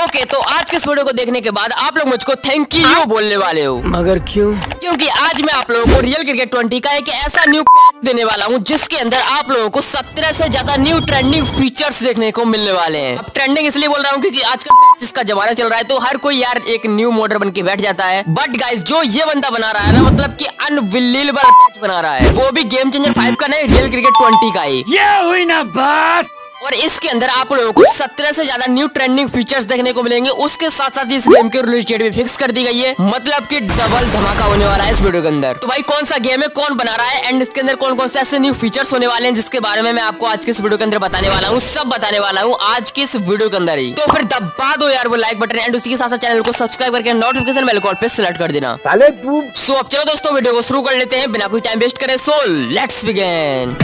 Okay, तो आज के इस वीडियो को देखने के बाद आप लोग मुझको थैंक यू बोलने वाले हो। मगर क्यों? क्योंकि आज मैं आप लोगों को रियल क्रिकेट 20 का एक ऐसा न्यू पैक देने वाला हूं जिसके अंदर आप लोगों को 17 से ज्यादा न्यू ट्रेंडिंग फीचर्स देखने को मिलने वाले हैं। अब ट्रेंडिंग इसलिए बोल रहा हूं क्योंकि आजकल पैचेस का जमाना चल रहा है, तो हर कोई यार एक न्यू मॉडल बन के बैठ जाता है। बट गाइस, जो ये बंदा बना रहा है ना, मतलब कि अनबिलीवेबल पैच बना रहा है, वो भी गेम चेंजर 5 का नहीं, रियल क्रिकेट 20 का ही। ये हुई ना बात। और इसके अंदर आप लोगों को 17 से ज्यादा न्यू ट्रेंडिंग फीचर्स देखने को मिलेंगे। उसके साथ साथ इस गेम की रिलीज डेट भी फिक्स कर दी गई है, मतलब कि डबल धमाका होने वाला है इस वीडियो के अंदर। तो भाई कौन सा गेम है, कौन बना रहा है एंड इसके अंदर कौन कौन से ऐसे न्यू फीचर्स होने वाले हैं जिसके बारे में मैं आपको आज के इस वीडियो के अंदर बताने वाला हूँ, सब बताने वाला हूँ आज के इस वीडियो के अंदर ही। तो फिर दबा दो यार वो लाइक बटन एंड उसी के साथ साथ चैनल को सब्सक्राइब करके नोटिफिकेशन बेल कॉल पे सिलेक्ट कर देना। सो अब चलो दोस्तों वीडियो को शुरू कर लेते हैं बिना कोई टाइम वेस्ट करे। So let's begin.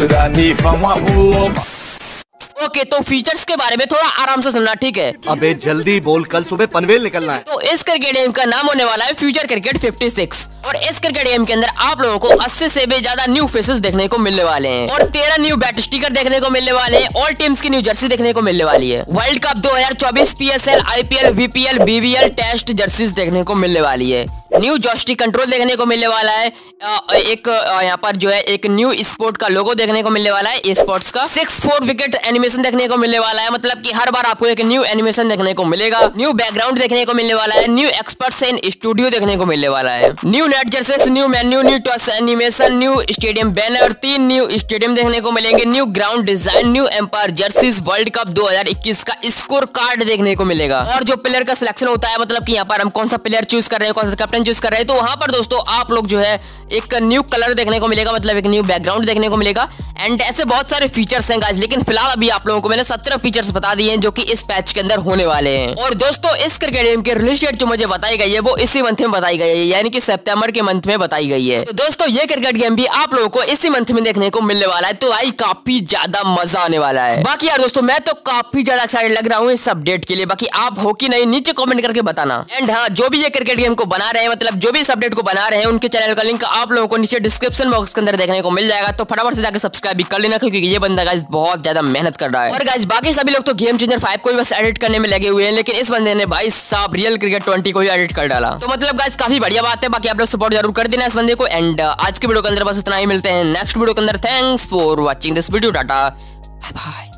ओके, तो फीचर्स के बारे में थोड़ा आराम से सुनना, ठीक है? अबे जल्दी बोल, कल सुबह पनवेल निकलना है। तो इस क्रिकेट गेम का नाम होने वाला है फ्यूचर क्रिकेट 56 और इस क्रिकेट गेम के अंदर आप लोगों को 80 से भी ज्यादा न्यू फेसेस देखने को मिलने वाले हैं और 13 न्यू बैट स्टिकर देखने को मिलने वाले हैं। ऑल टीम्स की न्यू जर्सी देखने को मिलने वाली है। World cup 2024 PSL, IPL, VPL, BBL test jerseys देखने को मिलने वाली है। न्यू जॉयस्टिक कंट्रोल देखने को मिलने वाला है। एक यहाँ पर जो है एक न्यू स्पोर्ट का लोगो देखने को मिलने वाला है, स्पोर्ट्स का 6-4 विकेट एनिमेशन देखने को मिलने वाला है, मतलब कि हर बार आपको एक न्यू एनिमेशन देखने को मिलेगा। न्यू बैकग्राउंड देखने को मिलने वाला है। न्यू एक्सपर्ट्स इन स्टूडियो देखने को मिलने वाला है। New net jerseys, new menu, new toss animation, new stadium banner, 3 new stadium देखने को मिलेंगे। New ground design, new umpire jerseys, world cup 2021 का स्कोर कार्ड देखने को मिलेगा। और जो प्लेयर का सिलेक्शन होता है, मतलब कि यहाँ पर हम कौन सा प्लेयर चूज कर रहे हैं, कौन सा कैप्टन चूज कर रहे हैं, तो वहां पर दोस्तों आप लोग जो है एक न्यू कलर देखने को मिलेगा, मतलब एक न्यू बैकग्राउंड देखने को मिलेगा एंड ऐसे बहुत सारे फीचर्स हैं गाइस। लेकिन फिलहाल अभी आप लोगों को मैंने 17 फीचर्स बता दिए हैं जो कि इस पैच के अंदर होने वाले हैं। और दोस्तों इस क्रिकेट गेम की रिलीज डेट जो मुझे बताई गई है वो इसी मंथ में बताई गई है, यानी कि सितंबर के मंथ में बताई गई है। तो दोस्तों ये क्रिकेट गेम भी आप लोगों को इसी मंथ में देखने को मिलने वाला है, तो भाई काफी ज्यादा मजा आने वाला है। बाकी यार दोस्तों मैं तो काफी ज्यादा एक्साइटेड लग रहा हूँ इस अपडेट के लिए। बाकी आप हो कि नहीं नीचे कमेंट करके बताना। एंड हाँ, जो भी ये क्रिकेट गेम को बना रहे हैं, मतलब जो भी इस अपडेट को बना रहे हैं, उनके चैनल का लिंक आप लोगों को नीचे डिस्क्रिप्शन बॉक्स के अंदर देखने को मिल जाएगा, तो फटाफट से जाकर सब्सक्राइब भी कर लेना क्योंकि ये बंदा गाइस बहुत ज्यादा मेहनत कर रहा है। और गाइस बाकी सभी लोग तो गेम चेंजर 5 को भी बस एडिट करने में लगे हुए हैं, लेकिन इस बंदे ने भाई साहब रियल क्रिकेट 20 को भी एडिट कर डाला। तो मतलब गाइस काफी बढ़िया बात है। बाकी आप लोग सपोर्ट जरूर कर देना इस बंदे को। एंड आज के वीडियो के अंदर बस इतना ही, मिलते हैं नेक्स्ट वीडियो के अंदर। Thanks for watching this video, tata bye bye.